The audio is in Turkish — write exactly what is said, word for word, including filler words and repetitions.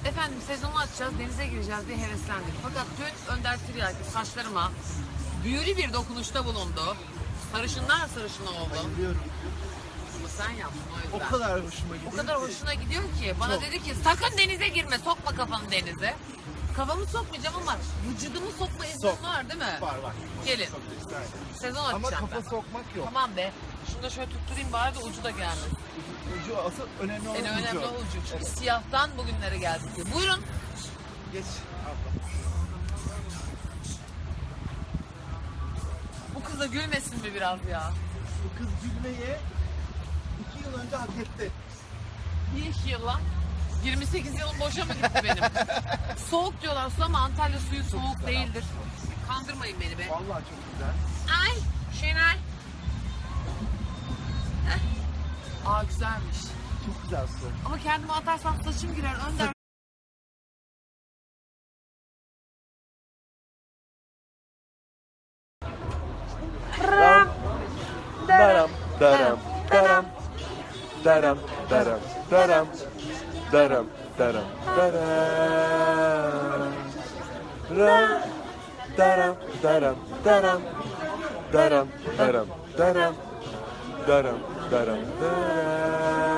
Efendim sezonu açacağız, denize gireceğiz diye heveslendik. Fakat dün Önder Tiryaki saçlarıma büyülü bir dokunuşta bulundu. Sarışınlar sarışın oldu. Biliyorum. Ama sen yaptın o yüzden. O kadar hoşuma gidiyor. O kadar ki. hoşuna gidiyor ki. Bana Çok. dedi ki sakın denize girme, sokma kafanı denize. Kafamı sokmayacağım ama vücudumu sokma iznin Sok. var değil mi? Var var. Gelin. Sokabilirsin, aynen. Sezon Ama açacağım kafa ben. sokmak yok. Tamam be. Şunu da şöyle tutturayım bari de ucu da gelmesin. Ucu asıl önemli olan En ucu. önemli o ucu. Çünkü Evet. siyahtan bugünlere geldik diye. Buyurun. Geç abla. Bu kız da gülmesin mi biraz ya? Bu kız gülmeyi iki yıl önce hak etti. Bir iki yıl lan. yirmi sekiz yılım boşa mı gitti benim? Soğuk diyorlar su ama Antalya suyu soğuk güzel değildir. Kandırmayın beni be. Vallahi çok güzel. Ay Şenay. Heh. Aa güzelmiş. Çok güzel su. Ama kendime atarsam saçım girer. Önder. Daram, daram, daram, daram, daram, daram, daram, daram, daram, daram, daram, daram, daram, daram, daram, daram, daram, daram, daram.